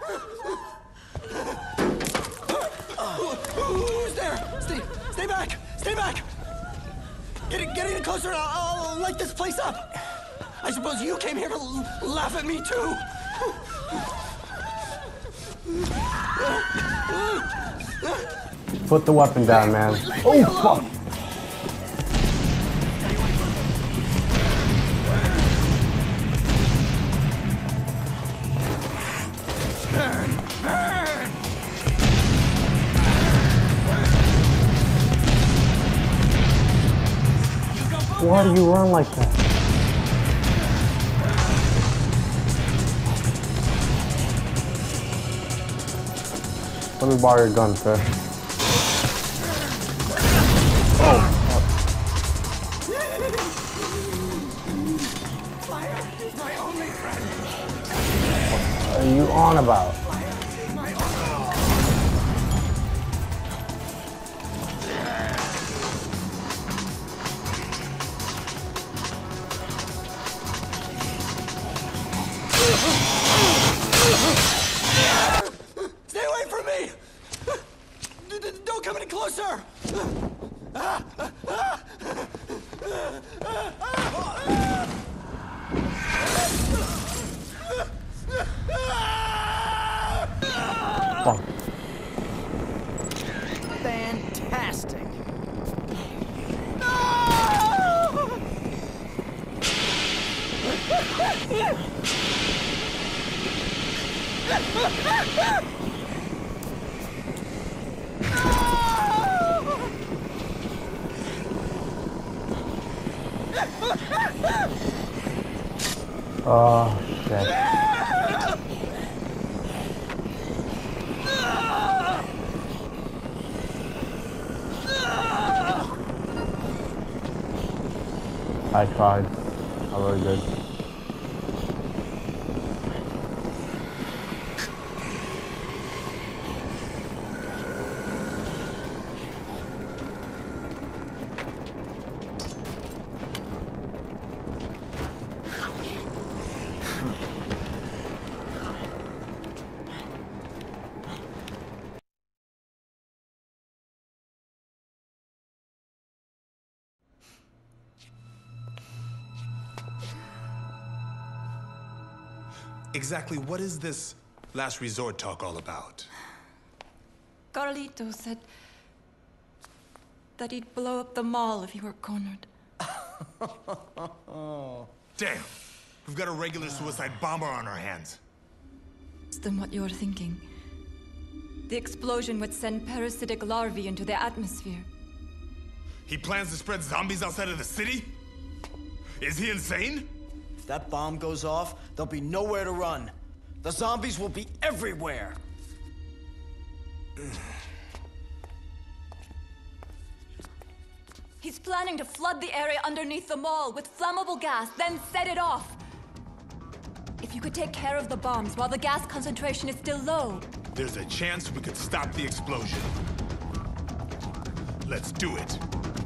Who's there? Stay back! Stay back! Get in closer and I'll light this place up. I suppose you came here to laugh at me too. Put the weapon down, man. Oh, fuck. Why do you run like that? Let me borrow your gun, sir. Oh, fuck. Fire is my only friend. What are you on about? Stay away from me! Don't come any closer! Fuck. Fantastic. Oh, shit. I tried. I really did. Exactly what is this last resort talk all about? Carlito said that he'd blow up the mall if he were cornered. Damn! We've got a regular suicide bomber on our hands. Worse than what you're thinking. The explosion would send parasitic larvae into the atmosphere. He plans to spread zombies outside of the city? Is he insane? If that bomb goes off, there'll be nowhere to run. The zombies will be everywhere. He's planning to flood the area underneath the mall with flammable gas, then set it off. If you could take care of the bombs while the gas concentration is still low. There's a chance we could stop the explosion. Let's do it.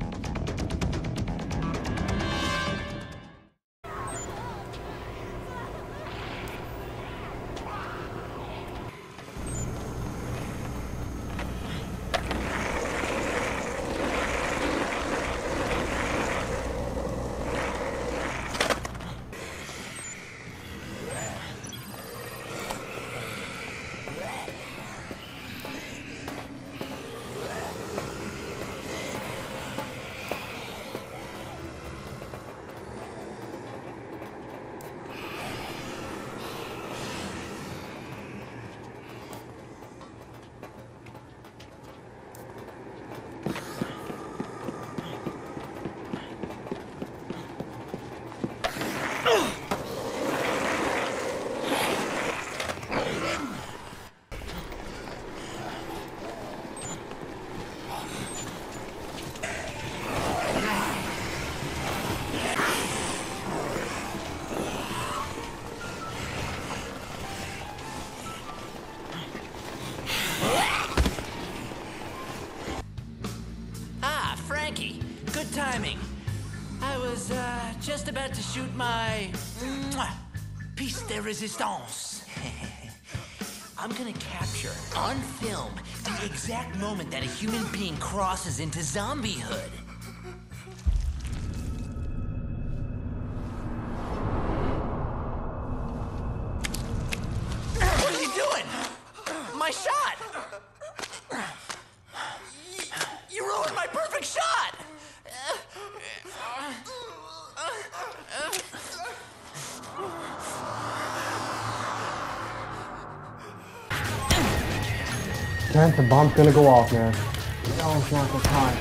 Good timing. I was just about to shoot my piece de resistance. I'm gonna capture, on film, the exact moment that a human being crosses into zombiehood. What are you doing? My shot! You ruined my perfect shot! Man, the bomb's gonna go off, man. No, it's not the time.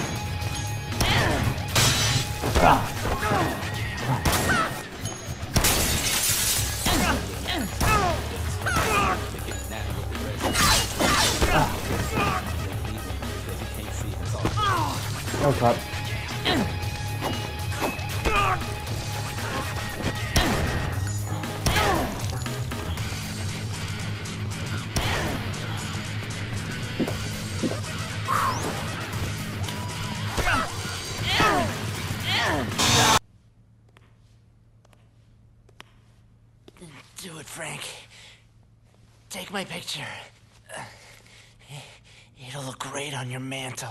No cut. Do it, Frank. Take my picture. It'll look great on your mantle.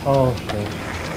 Oh shit.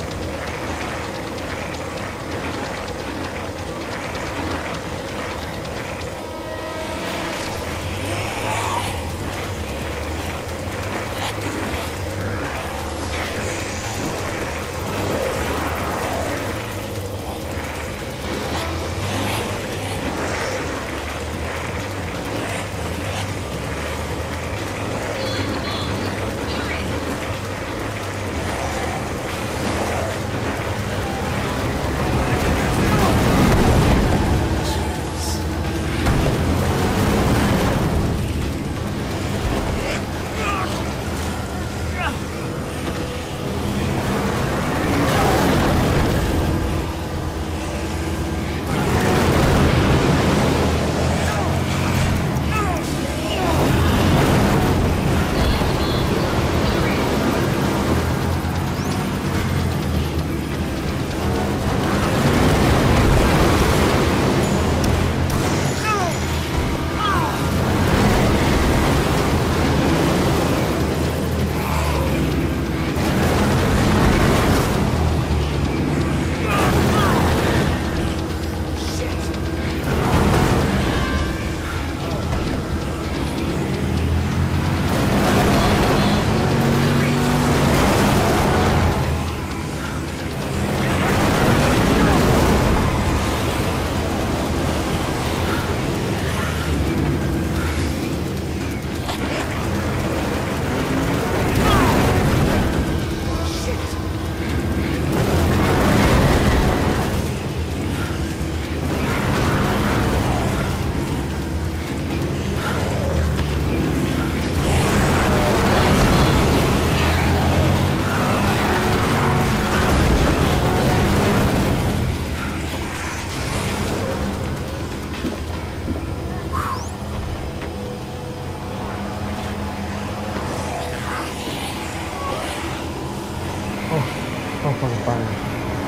So fucking fire.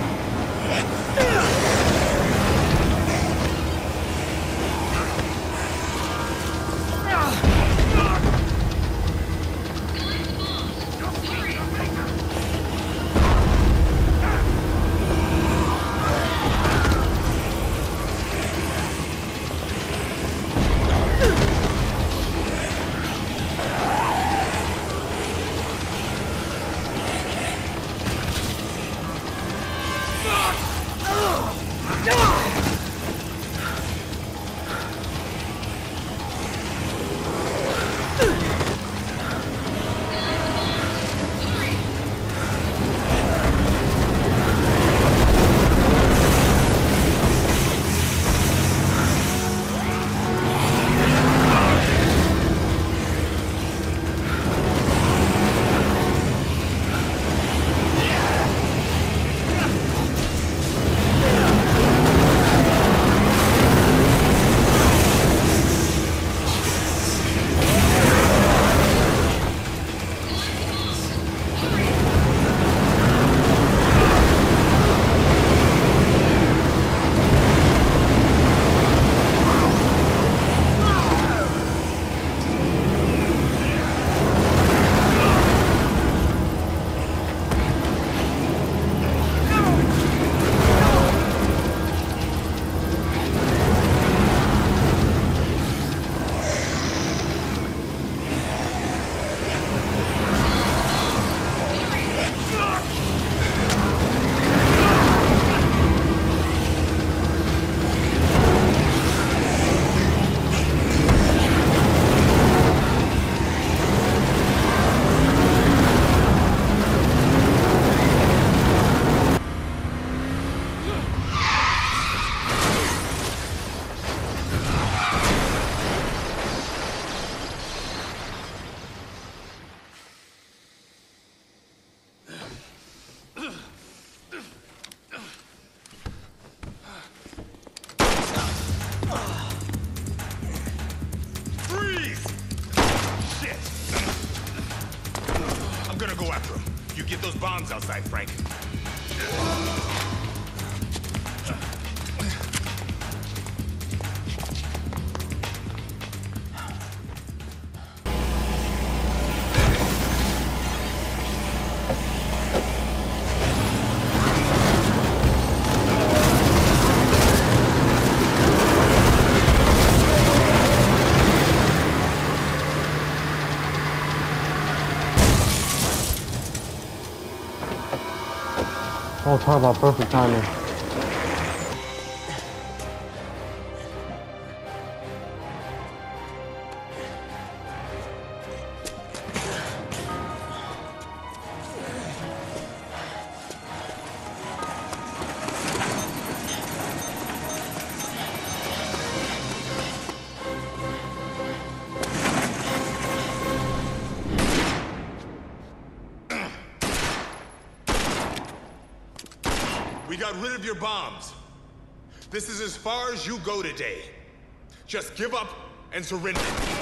Get those bombs outside, Frank. Oh, talk about perfect timing. We got rid of your bombs. This is as far as you go today. Just give up and surrender.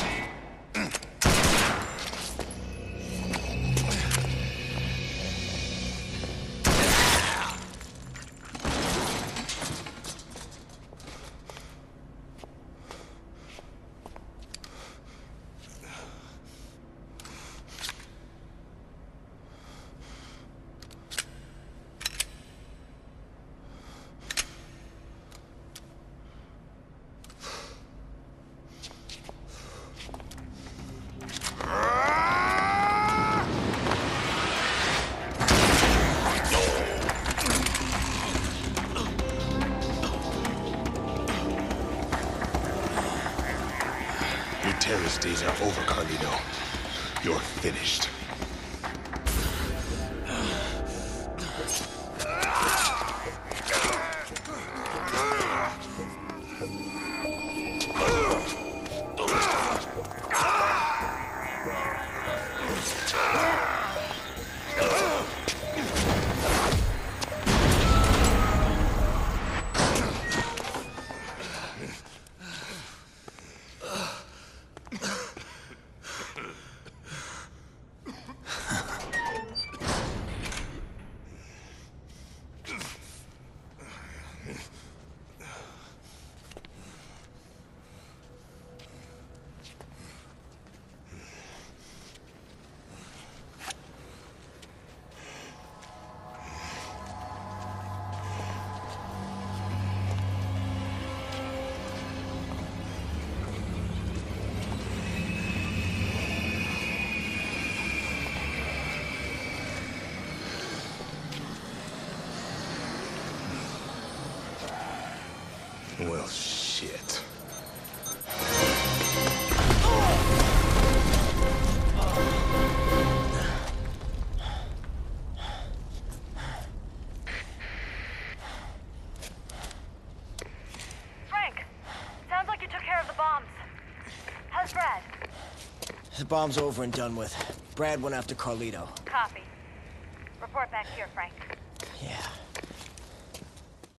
Your terrorist days are over, Carlito. You're finished. Well, shit. Frank, sounds like you took care of the bombs. How's Brad? The bomb's over and done with. Brad went after Carlito. Copy. Report back here, Frank. Yeah.